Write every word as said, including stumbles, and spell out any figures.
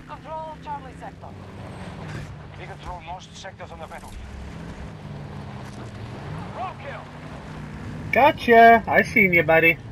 have control of Charlie sector. We control most sectors on the battlefield. Roadkill! Gotcha! I seen you, buddy.